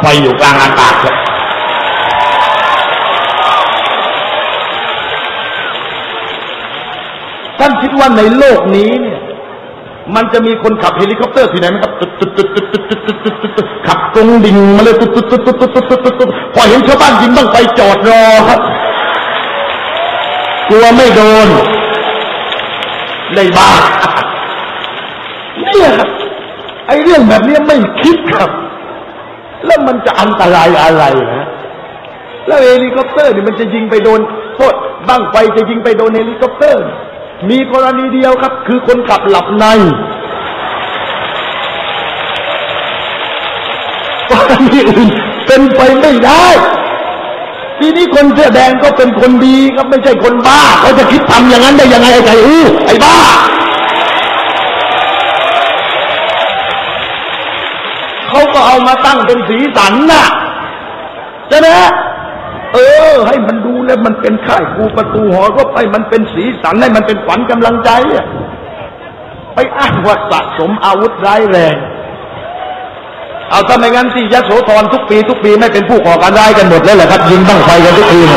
ไฟอยู่กลางอากาศท่านคิดว่าในโลกนี้เนี่ยมันจะมีคนขับเฮลิคอปเตอร์ที่ไหนไหมครับขับตรงดิ่งมาเลยพอเห็นชาวบ้านยิงต้องไปจอดรอครับกลัวไม่โดนเลยบ้าเนี่ยครับไอ้เรื่องแบบนี้ไม่คิดครับแล้วมันจะอันตรายอะไรนะแล้วเฮลิคอปเตอร์นี่มันจะยิงไปโดนโทษบั้งไฟจะยิงไปโดนเฮลิคอปเตอร์มีกรณีเดียวครับคือคนขับหลับในกรณีอื่นเป็นไปไม่ได้ทีนี้คนเสื้อแดงก็เป็นคนดีครับไม่ใช่คนบ้าเขาจะคิดทำอย่างนั้นได้ยังไงไอ้ไก่ไอ้บ้าเขาก็เอามาตั้งเป็นสีสันน่ะใช่ไหมให้มันดูแล้วมันเป็นค่ายครูประตูหอก็ไปมันเป็นสีสันให้มันเป็นขวัญกำลังใจไปอ้างว่าสะสมอาวุธร้ายแรงเอาทำไมงั้นที่ยโสธรทุกปีไม่เป็นผู้ก่อการร้ายกันหมดเลยเหรอครับยิงบั้งไฟกันทุกปี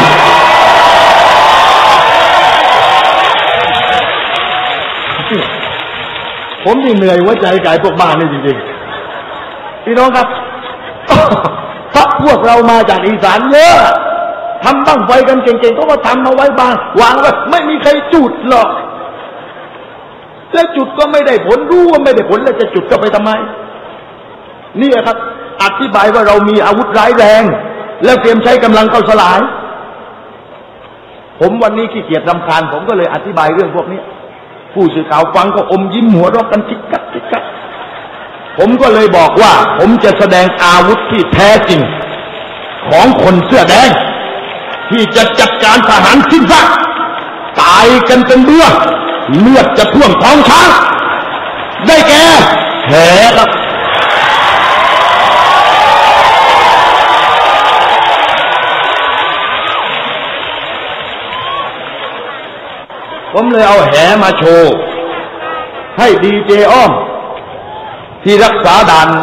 ผมนี่เหนื่อยหัวใจกายพวกบ้านนี่จริงๆพี่น้องครับถ้าพวกเรามาจากอีสานเยอะทำบั้งไฟกันเก่งๆเขาก็ทำเอาไว้บ้างวางไว้ไม่มีใครจุดหรอกแล้วจุดก็ไม่ได้ผลรู้ว่าไม่ได้ผลแล้วจะจุดก็ไปทำไมนี่ครับอธิบายว่าเรามีอาวุธร้ายแรงแล้วเตรียมใช้กำลังเข้าสลายผมวันนี้ขี้เกียจรำคาญผมก็เลยอธิบายเรื่องพวกนี้ผู้สื่อข่าวฟังก็อมยิ้มหัวเราะกันคิกกักคิกกักผมก็เลยบอกว่าผมจะแสดงอาวุธที่แท้จริงของคนเสื้อแดงที่จะจัดการทหารสิ้นซากตายกันเป็นเรื่องเลือดจะท่วมท้องช้างได้แก่แผลครับผมเลยเอาแหมาโชว์ให้ดีเจอ้อมที่รักษาด่าน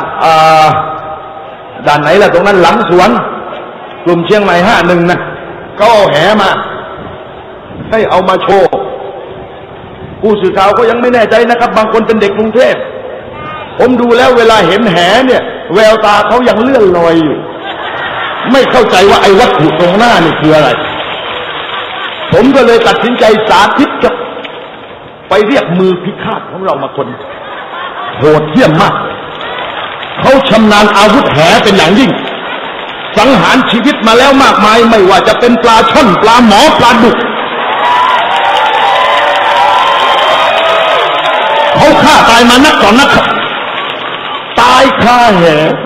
ไหนล่ะตรงนั้นหลังสวนกลุ่มเชียงใหม่51นะก็เอาแหมาให้เอามาโชว์ผู้สื่อข่าวก็ยังไม่แน่ใจนะครับบางคนเป็นเด็กกรุงเทพผมดูแล้วเวลาเห็นแหเนี่ยแววตาเขายังเลื่อนลอยอยู่ไม่เข้าใจว่าไอ้วัตถุตรงหน้านี่คืออะไรผมก็เลยตัดสินใจสาธิตกับไปเรียกมือพิฆาตของเรามาคนโหดเหี้ยมมากเขาชำนาญอาวุธแหเป็นอย่างยิ่งสังหารชีวิตมาแล้วมากมายไม่ว่าจะเป็นปลาช่อนปลาหมอปลาดุกเขาฆ่าตายมานักต่อนักตายคาแห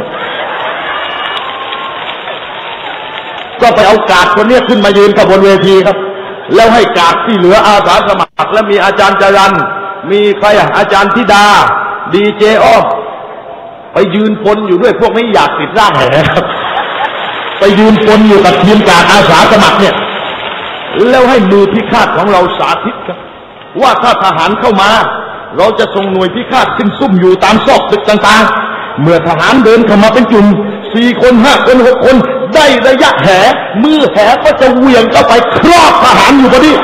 ก็ไปเอากาดคนนี้ขึ้นมายืนกับบนเวทีครับแล้วให้กาดที่เหลืออาสาสมัครและมีอาจารย์จรัญมีใครอาจารย์ธิดาดีเจอ้อมไปยืนปนอยู่ด้วยพวกนี้อยากติดร่างแหครับไปยืนปนอยู่กับทีมกาดอาสาสมัครเนี่ยแล้วให้มือพิฆาตของเราสาธิตครับว่าถ้าทหารเข้ามาเราจะส่งหน่วยพิฆาตขึ้นซุ่มอยู่ตามซอกตึกต่างๆเมื่อทหารเดินเข้ามาเป็นกลุ่ม4 คน 5 คน 6 คนได้ระยะแหมือแหก็จะเหวี่ยงเข้าไปครอบทหารอยู่พอดี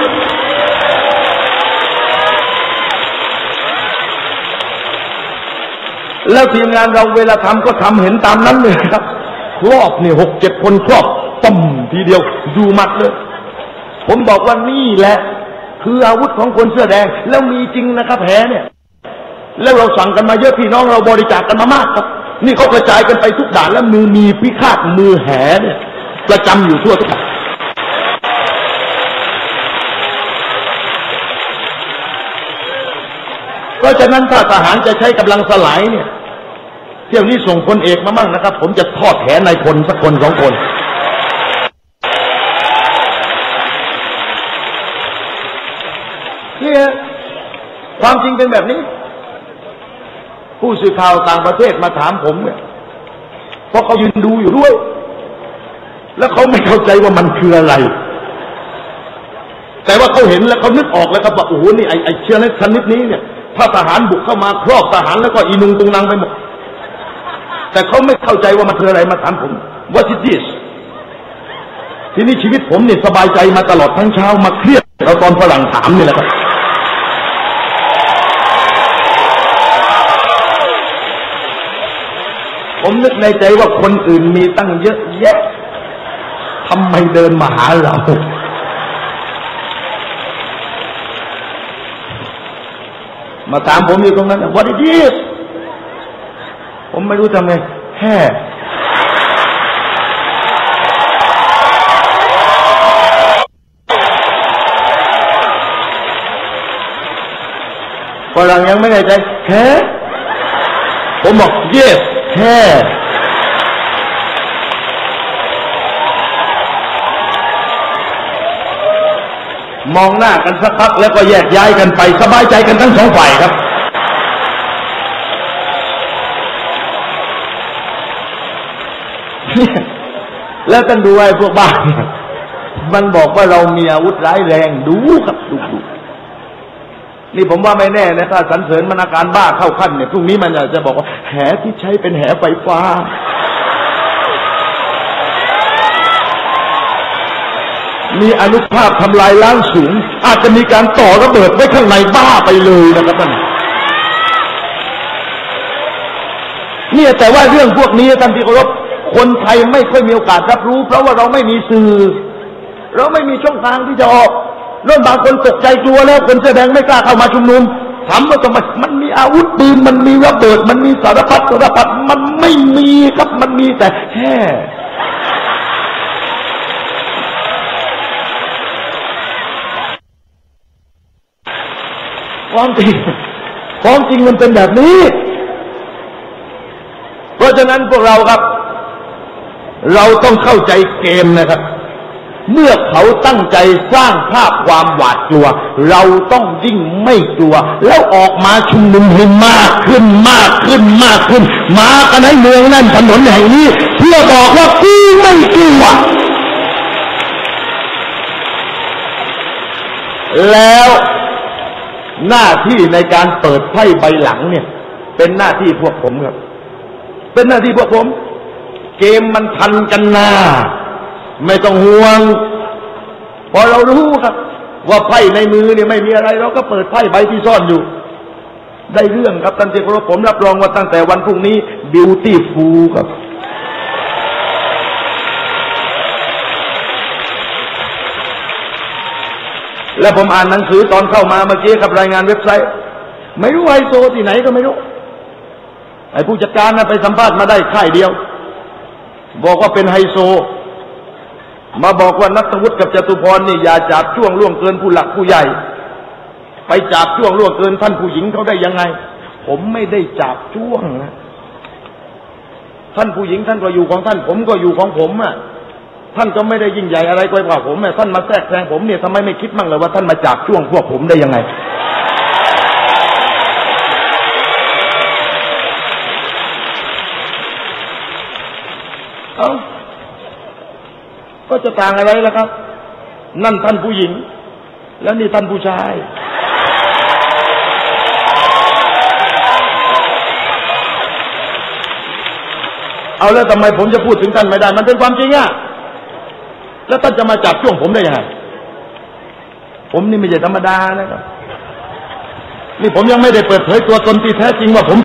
แล้วทีมงานเราเวลาทำก็ทำเห็นตามนั้นเลยครับครอบเนี่ย6-7 คนครอบต้มทีเดียวดูมัดเลยผมบอกว่านี่แหละคืออาวุธของคนเสื้อแดงแล้วมีจริงนะครับแหเนี่ยแล้วเราสั่งกันมาเยอะพี่น้องเราบริจาคกันมามากครับนี่เขากระจายกันไปทุกด่านแล้วมือมีพิฆาตมือแหเนี่ยประจำอยู่ทั่วทุกด่านเพราะฉะนั้นถ้าทหารจะใช้กำลังสลายเนี่ยเที่ยวนี้ส่งพลเอกมามั่งนะครับผมจะทอดแขนนายพลสักคน2 คนนี่ความจริงเป็นแบบนี้ผู้สื่อข่าวต่างประเทศมาถามผมเนี่ยเพราะเขายืนดูอยู่ด้วยแล้วเขาไม่เข้าใจว่ามันคืออะไรแต่ว่าเขาเห็นแล้วเขานึกออกแล้วครับว่าโอ้โหนี่ไอ้เชื้อชนิดนี้เนี่ยถ้าทหารบุกเข้ามาครอบทหารแล้วก็อีนุงตุงนังไปหมดแต่เขาไม่เข้าใจว่ามันคืออะไรมาถามผม What is this ทีนี้ชีวิตผมเนี่ยสบายใจมาตลอดทั้งเช้ามาเครียดเอาตอนฝรั่งถามนี่แหละครับผมนึกในใจว่าคนอื่นมีตั้งเยอะแยะทำไมเดินมาหาเรามาถามผมอยู่ตรงนั้น What is this ผมไม่รู้ทำไงแค่ฝรั่งยังไม่ได้ใจแค่ผมบอก yes แค่มองหน้ากันสักพักแล้วก็แยกย้ายกันไปสบายใจกันทั้งสองฝ่ายครับแล้วท่านดูไอ้พวกบ้ามันบอกว่าเรามีอาวุธร้ายแรงดูครับดูนี่ผมว่าไม่แน่นะถ้าสรรเสริญมันอาการบ้าเข้าขั้นเนี่ยพรุ่งนี้มันจะบอกว่าแหที่ใช้เป็นแหไฟฟ้ามีอนุภาพทำลายล้างสูงอาจจะมีการต่อระเบิดไว้ข้างในบ้าไปเลยนะครับท่านเนี่ยแต่ว่าเรื่องพวกนี้ท่านที่เคารพคนไทยไม่ค่อยมีโอกาสรับรู้เพราะว่าเราไม่มีสื่อเราไม่มีช่องทางที่จะออกเรื่องบางคนตกใจกลัวแล้วคนแสดงไม่กล้าเข้ามาชุมนุมถามว่าทำไมมันมีอาวุธปืนมันมีระเบิดมันมีสารพัดมันไม่มีครับมันมีแต่แค่ความจริงมันเป็นแบบนี้เพราะฉะนั้นพวกเราครับเราต้องเข้าใจเกมนะครับเมื่อเขาตั้งใจสร้างภาพความหวาดกลัวเราต้องยิ่งไม่กลัวแล้วออกมาชุมนุมให้มากขึ้นมากันให้เมืองนั่นถนนแห่งนี้เพื่อบอกว่ากูไม่กลัวแล้วหน้าที่ในการเปิดไพ่ใบหลังเนี่ยเป็นหน้าที่พวกผมครับเป็นหน้าที่พวกผมเกมมันทันกันหน้าไม่ต้องห่วงพอเรารู้ครับว่าไพ่ในมือเนี่ยไม่มีอะไรเราก็เปิดไพ่ใบที่ซ่อนอยู่ได้เรื่องครับท่านที่เคารพผมรับรองว่าตั้งแต่วันพรุ่งนี้บิวตี้ฟูลครับและผมอ่านหนังสือตอนเข้ามาเมื่อกี้กับรายงานเว็บไซต์ไม่รู้ไฮโซที่ไหนก็ไม่รู้ไอ้ผู้จัดการนะไปสัมภาษณ์มาได้ค่ายเดียวบอกว่าเป็นไฮโซมาบอกว่าณัฐวุฒิกับจตุพรนี่อย่าจับช่วงล่วงเกินผู้หลักผู้ใหญ่ไปจับช่วงล่วงเกินท่านผู้หญิงเขาได้ยังไงผมไม่ได้จับช่วงนะท่านผู้หญิงท่านก็อยู่ของท่านผมก็อยู่ของผมอ่ะท่านก็ไม่ได้ยิ่งใหญ่อะไรกว่าผมท่านมาแทรกแซงผมเนี่ยทำไมไม่คิดมั่งเลยว่าท่านมาจับช่วงพวกผมได้ยังไงก็จะต่างอะไรล่ะครับนั่นท่านผู้หญิงแล้วนี่ท่านผู้ชายเอาแล้วทำไมผมจะพูดถึงท่านไม่ได้มันเป็นความจริงอ่ะแล้วท่านจะมาจับช่วงผมได้ยังไงผมนี่ไม่ใช่ธรรมดานะครับนี่ผมยังไม่ได้เปิดเผยตัวตนที่แท้จริงว่าผม